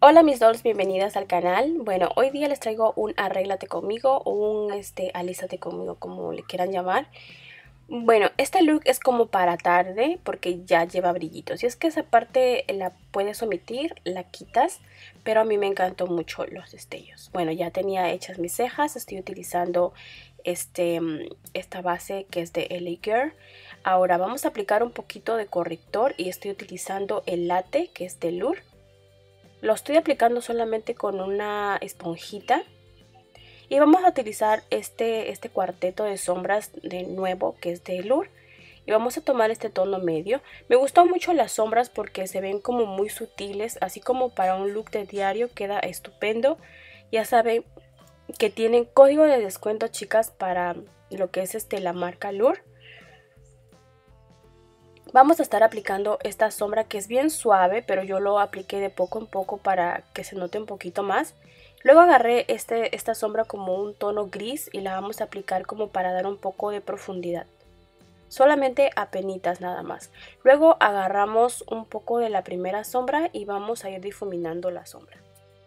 Hola mis dolls, bienvenidas al canal. Bueno, hoy día les traigo un arréglate conmigo o un alístate conmigo, como le quieran llamar. Bueno, este look es como para tarde porque ya lleva brillitos. Y es que esa parte la puedes omitir, la quitas, pero a mí me encantó mucho los destellos. Bueno, ya tenía hechas mis cejas, estoy utilizando esta base que es de LA Girl. Ahora vamos a aplicar un poquito de corrector y estoy utilizando el latte que es de Lure. Lo estoy aplicando solamente con una esponjita. Y vamos a utilizar este cuarteto de sombras de nuevo que es de Lure. Y vamos a tomar este tono medio. Me gustó mucho las sombras porque se ven como muy sutiles. Así como para un look de diario queda estupendo. Ya saben que tienen código de descuento, chicas, para lo que es la marca Lure. Vamos a estar aplicando esta sombra que es bien suave, pero yo lo apliqué de poco en poco para que se note un poquito más. Luego agarré esta sombra como un tono gris y la vamos a aplicar como para dar un poco de profundidad. Solamente apenitas nada más. Luego agarramos un poco de la primera sombra y vamos a ir difuminando la sombra.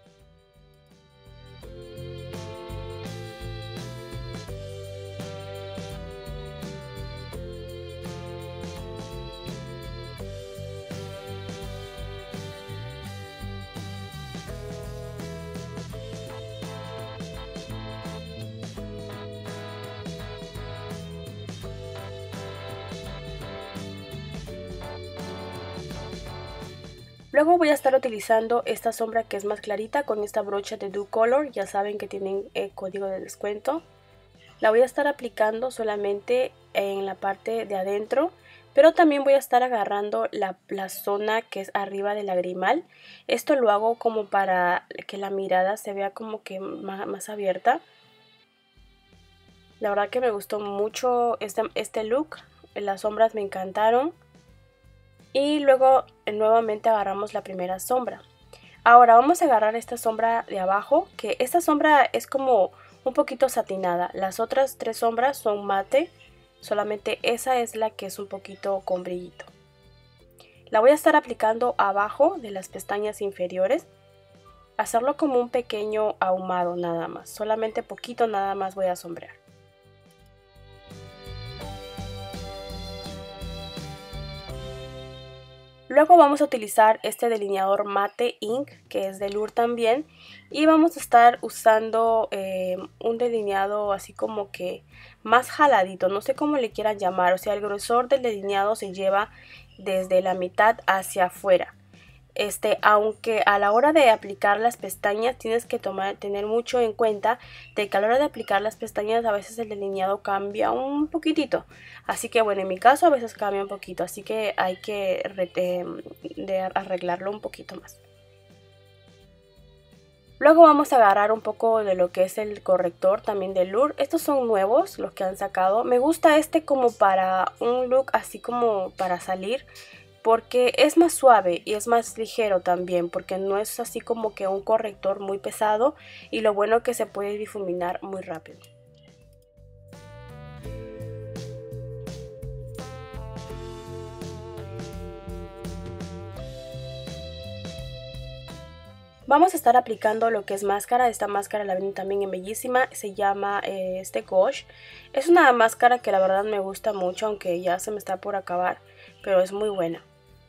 Luego voy a estar utilizando esta sombra que es más clarita con esta brocha de Do Color. Ya saben que tienen código de descuento. La voy a estar aplicando solamente en la parte de adentro, pero también voy a estar agarrando la zona que es arriba del lagrimal. Esto lo hago como para que la mirada se vea como que más abierta. La verdad que me gustó mucho este look. Las sombras me encantaron. Y luego nuevamente agarramos la primera sombra. Ahora vamos a agarrar esta sombra de abajo, que esta sombra es como un poquito satinada. Las otras tres sombras son mate, solamente esa es la que es un poquito con brillito. La voy a estar aplicando abajo de las pestañas inferiores. Hacerlo como un pequeño ahumado nada más, solamente poquito nada más voy a sombrear. Luego vamos a utilizar este delineador mate ink que es de Lure también y vamos a estar usando un delineado así como que más jaladito, no sé cómo le quieran llamar, o sea el grosor del delineado se lleva desde la mitad hacia afuera. Aunque a la hora de aplicar las pestañas tienes que tener mucho en cuenta de que a la hora de aplicar las pestañas a veces el delineado cambia un poquitito. Así que bueno, en mi caso a veces cambia un poquito, así que hay que arreglarlo un poquito más. Luego vamos a agarrar un poco de lo que es el corrector también de Lure. Estos son nuevos, los que han sacado. Me gusta como para un look así como para salir, porque es más suave y es más ligero también, porque no es así como que un corrector muy pesado y lo bueno que se puede difuminar muy rápido. Vamos a estar aplicando lo que es máscara. Esta máscara la ven también en Bellísima. Se llama Gosh. Es una máscara que la verdad me gusta mucho, aunque ya se me está por acabar, pero es muy buena.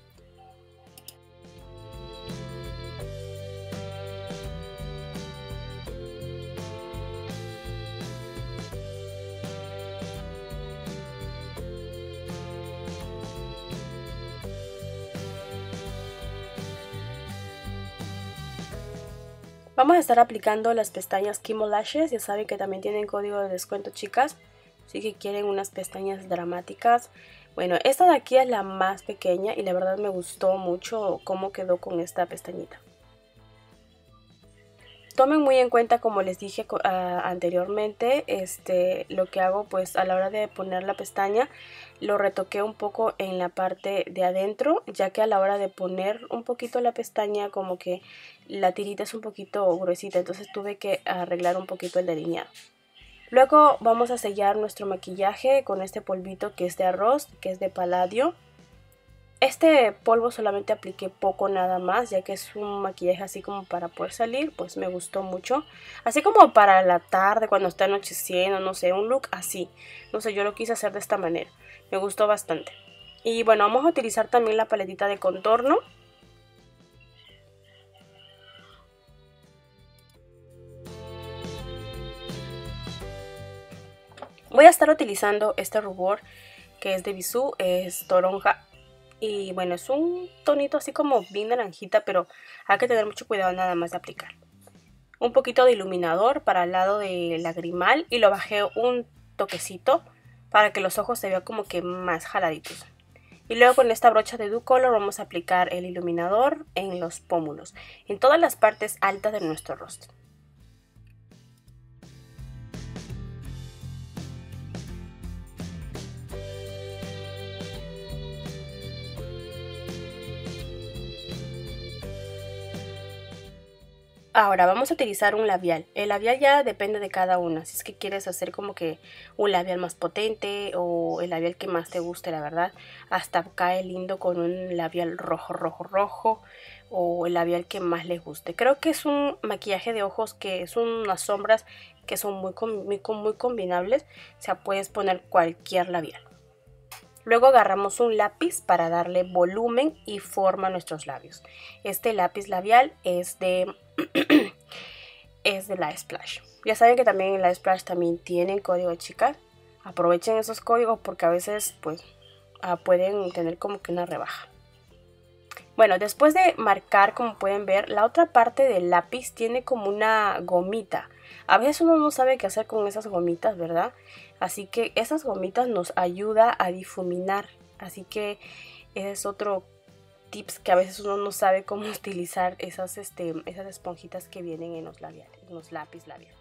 Vamos a estar aplicando las pestañas Kimo Lashes. Ya saben que también tienen código de descuento, chicas. Si que quieren unas pestañas dramáticas. Bueno, esta de aquí es la más pequeña y la verdad me gustó mucho cómo quedó con esta pestañita. Tomen muy en cuenta, como les dije anteriormente, lo que hago pues a la hora de poner la pestaña, lo retoqué un poco en la parte de adentro, ya que a la hora de poner un poquito la pestaña como que la tirita es un poquito gruesita, entonces tuve que arreglar un poquito el delineado. Luego vamos a sellar nuestro maquillaje con este polvito que es de arroz, que es de Palladio. Este polvo solamente apliqué poco nada más, ya que es un maquillaje así como para poder salir, pues me gustó mucho. Así como para la tarde, cuando está anocheciendo, no sé, un look así. No sé, yo lo quise hacer de esta manera. Me gustó bastante. Y bueno, vamos a utilizar también la paletita de contorno. Voy a estar utilizando este rubor que es de Bisú, es toronja. Y bueno, es un tonito así como bien naranjita, pero hay que tener mucho cuidado nada más de aplicar. Un poquito de iluminador para el lado del lagrimal y lo bajé un toquecito para que los ojos se vean como que más jaladitos. Y luego con esta brocha de Dew Color vamos a aplicar el iluminador en los pómulos, en todas las partes altas de nuestro rostro. Ahora vamos a utilizar un labial. El labial ya depende de cada una. Si es que quieres hacer como que un labial más potente o el labial que más te guste, la verdad. Hasta cae lindo con un labial rojo, rojo, rojo. O el labial que más les guste. Creo que es un maquillaje de ojos que son unas sombras que son muy combinables. O sea, puedes poner cualquier labial. Luego agarramos un lápiz para darle volumen y forma a nuestros labios. Este lápiz labial es de la Splash. Ya saben que también en la Splash también tienen código, chicas. Aprovechen esos códigos porque a veces pues pueden tener como que una rebaja. Bueno, después de marcar, como pueden ver, la otra parte del lápiz tiene como una gomita. A veces uno no sabe qué hacer con esas gomitas, ¿verdad? Así que esas gomitas nos ayuda a difuminar. Así que ese es otro tips que a veces uno no sabe cómo utilizar esas esponjitas que vienen en los labiales, en los lápiz labiales.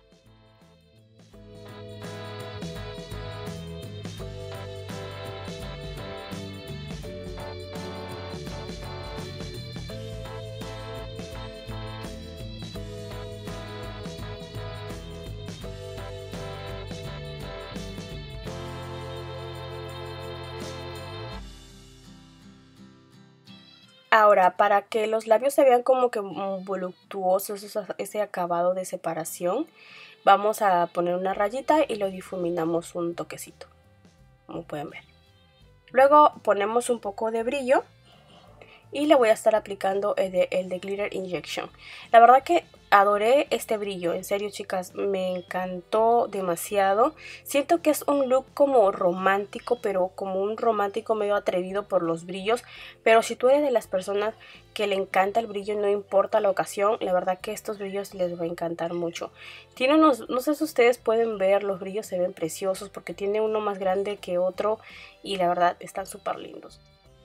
Ahora, para que los labios se vean como que voluptuosos, ese acabado de separación, vamos a poner una rayita y lo difuminamos un toquecito, como pueden ver. Luego ponemos un poco de brillo y le voy a estar aplicando el de Glitter Injection. La verdad que adoré este brillo, en serio chicas, me encantó demasiado. Siento que es un look como romántico, pero como un romántico medio atrevido por los brillos. Pero si tú eres de las personas que le encanta el brillo, no importa la ocasión, la verdad que estos brillos les va a encantar mucho. Tiene unos, no sé si ustedes pueden ver, los brillos se ven preciosos porque tiene uno más grande que otro y la verdad están súper lindos.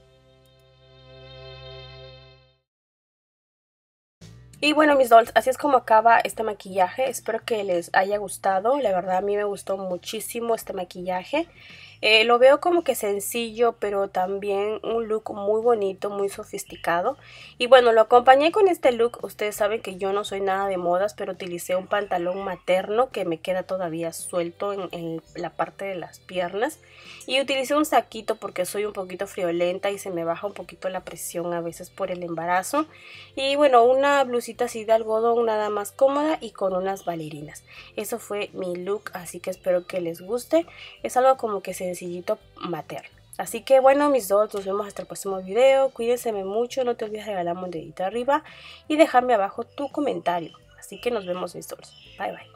Y bueno, mis dolls, así es como acaba este maquillaje. Espero que les haya gustado. La verdad a mí me gustó muchísimo este maquillaje. Lo veo como que sencillo, pero también un look muy bonito, muy sofisticado. Y bueno, lo acompañé con este look. Ustedes saben que yo no soy nada de modas, pero utilicé un pantalón materno que me queda todavía suelto en la parte de las piernas. Y utilicé un saquito porque soy un poquito friolenta y se me baja un poquito la presión a veces por el embarazo. Y bueno, una blusita así de algodón nada más cómoda y con unas bailarinas. Eso fue mi look, así que espero que les guste. Es algo como que sencillito materno. Así que bueno, mis dolls, nos vemos hasta el próximo video. Cuídense mucho, no te olvides de regalarme un dedito arriba y dejarme abajo tu comentario. Así que nos vemos, mis dolls. Bye bye.